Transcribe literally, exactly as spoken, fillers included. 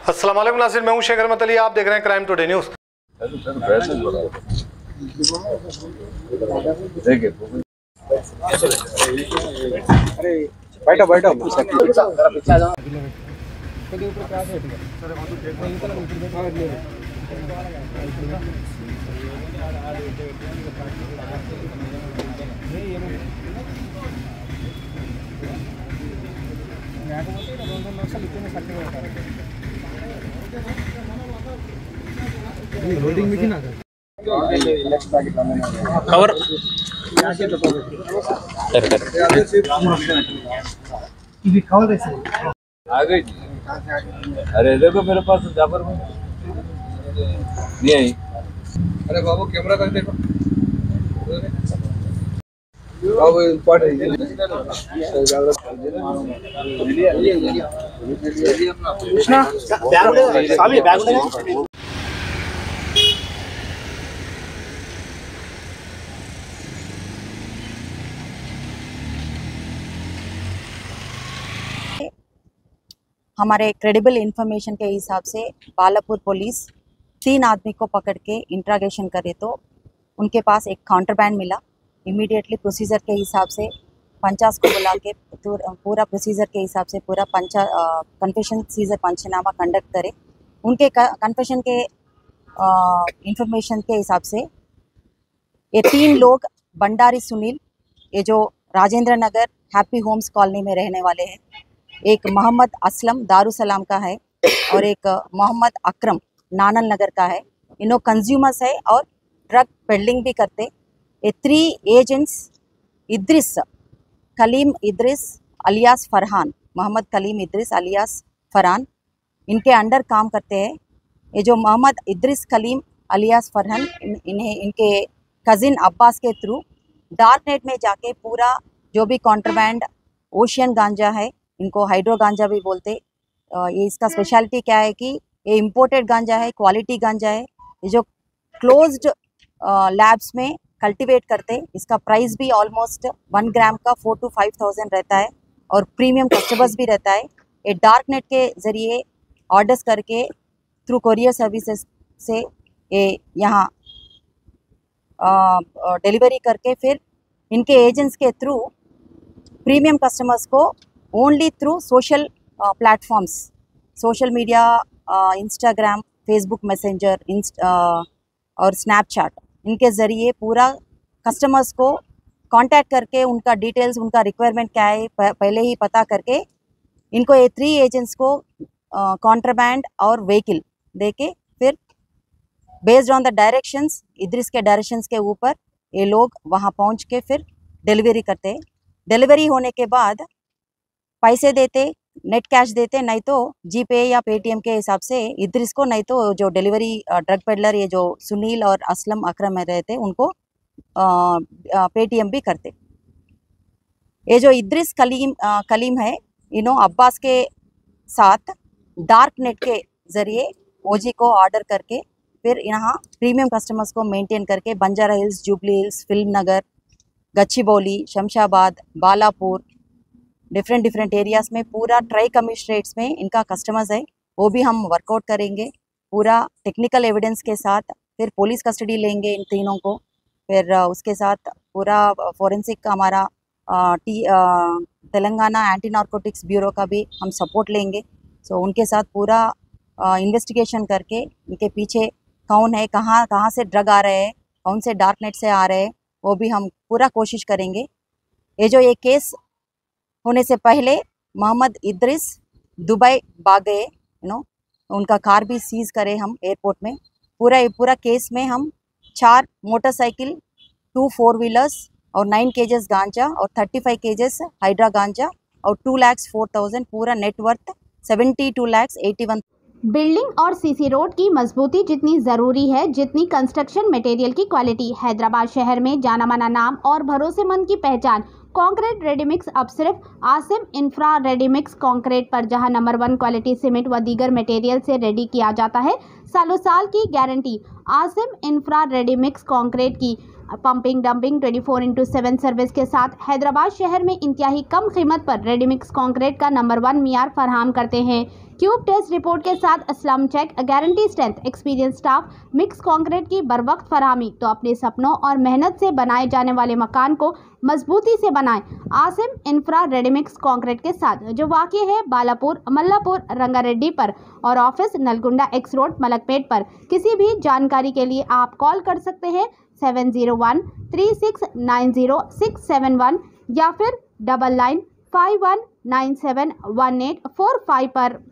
अस्सलाम वालेकुम नाज़रीन, मैं हूं शेखर मतली, आप देख रहे हैं क्राइम टुडे न्यूज़। बैठो बैठो లోడింగ్ మిషన్ कवर ఇది కవర్ చేసి आ गई। अरे देखो मेरे पास जाफर में नहीं आई। अरे बाबू कैमरा कर देखो बाबू इंपॉर्टेंट हमारे क्रेडिबल इंफॉर्मेशन के हिसाब से बालापुर पुलिस तीन आदमी को पकड़ के इंट्रागेशन करे तो उनके पास एक काउंटरबैंड मिला। इमीडिएटली प्रोसीजर के हिसाब से पंचास को बुला के पूरा प्रोसीजर के हिसाब से पूरा पंचा कन्फेशन सीजर पंचनामा कंडक्ट करे। उनके कन्फेशन के इंफॉर्मेशन के हिसाब से ये तीन लोग भंडारी सुनील, ये जो Rajendra Nagar happy homes colony में रहने वाले हैं, एक मोहम्मद असलम दारुसलाम का है और एक मोहम्मद अकरम नानल नगर का है। इन्हों कंज्यूमर्स है और ड्रग पेडलिंग भी करते। ये three agents Idris Kaleem Idris alias Farhan, Mohammed Kaleem Idris alias Farhan, इनके अंडर काम करते हैं। ये जो मोहम्मद इद्रिस कलीम अलियास फरहान इन, इन्हें इनके कज़िन अब्बास के थ्रू डार्क नेट में जाके पूरा जो भी कॉन्ट्रबैंड ओशियन गांजा है, इनको हाइड्रो गांजा भी बोलते। ये इसका स्पेशलिटी क्या है कि ये इम्पोर्टेड गांजा है, क्वालिटी गांजा है। ये जो क्लोज्ड लैब्स में कल्टीवेट करते, इसका प्राइस भी ऑलमोस्ट वन ग्राम का फोर टू फाइव थाउजेंड रहता है और प्रीमियम कस्टमर्स भी रहता है। ये डार्क नेट के ज़रिए ऑर्डर्स करके थ्रू कोरियर सर्विसेज से ये यहाँ डिलीवरी करके फिर इनके एजेंट्स के थ्रू प्रीमियम कस्टमर्स को only through social platforms, social media, Instagram, Facebook messenger, Insta और स्नैपचैट, इनके ज़रिए पूरा कस्टमर्स को कांटेक्ट करके उनका डिटेल्स, उनका रिक्वायरमेंट क्या है पहले ही पता करके इनको ये थ्री एजेंट्स को कॉन्ट्रबैंड और व्हीकल देके फिर based on the directions, Idris के डायरेक्शंस के ऊपर ये लोग वहाँ पहुँच के फिर डिलीवरी करते। डिलीवरी होने के बाद पैसे देते, नेट कैश देते, नहीं तो जीपे या पेटीएम के हिसाब से इद्रिस को, नहीं तो जो डिलीवरी ड्रग पेडलर ये जो सुनील और असलम अकरम में रहते उनको पेटीएम भी करते। ये जो इद्रिस कलीम आ, कलीम है, इन्हों अब्बास के साथ डार्क नेट के ज़रिए ओजी को ऑर्डर करके फिर यहाँ प्रीमियम कस्टमर्स को मेंटेन करके Banjara Hills, Jubilee Hills, Film Nagar, Gachibowli, Shamshabad, Balapur, different different areas में पूरा ट्राई कमिश्नरेट्स में इनका कस्टमर्स है, वो भी हम वर्कआउट करेंगे पूरा टेक्निकल एविडेंस के साथ। फिर पुलिस कस्टडी लेंगे इन तीनों को, फिर उसके साथ पूरा फोरेंसिक का हमारा T Telangana anti narcotics bureau का भी हम सपोर्ट लेंगे। सो उनके साथ पूरा इन्वेस्टिगेशन करके इनके पीछे कौन है, कहाँ कहाँ से ड्रग आ रहे हैं, कौन से डार्क नेट से आ रहे हैं, वो भी हम पूरा कोशिश करेंगे। ये जो ये केस होने से पहले मोहम्मद इद्रिस दुबई भाग गए, यू नो, उनका कार भी सीज करे हम एयरपोर्ट में। पूरा पूरा केस में हम चार मोटरसाइकिल, टू फोर व्हीलर्स और नाइन केजेस गांजा और थर्टी फाइव केजेस हाइड्रा गांजा और टू लैक्स फोर थाउजेंड, पूरा net worth seventy two lakhs eighty one. Building और सीसी रोड की मजबूती जितनी ज़रूरी है जितनी कंस्ट्रक्शन मटेरियल की क्वालिटी। हैदराबाद शहर में जाना माना नाम और भरोसेमंद की पहचान कंक्रीट रेडीमिक्स अब सिर्फ आसिम इंफ्रा रेडीमिक्स कंक्रीट पर, जहां नंबर वन क्वालिटी सीमेंट व दीगर मटेरियल से रेडी किया जाता है। सालों साल की guarantee. Asim Infra ready mix concrete की पंपिंग डंपिंग चौबीस इंटू सेवन सर्विस के साथ हैदराबाद शहर में इंतहाई कम कीमत पर रेडीमिक्स कंक्रीट का नंबर वन मियार फराहम करते हैं। क्यूब टेस्ट रिपोर्ट के साथ slump check, guarantee strength, experience staff, mix concrete की बरवक्त फराहमी। तो अपने सपनों और मेहनत से बनाए जाने वाले मकान को मजबूती से बनाएं आसिम इंफ्रा रेडीमिक्स कंक्रीट के साथ, जो वाक़ई है बालापुर, मल्लापुर, रंगारेड्डी पर और office Nalgonda X road, Malakpet पर। किसी भी जानकारी के लिए आप कॉल कर सकते हैं seven zero one three six nine zero six seven one या फिर double nine five one nine seven one eight four five पर।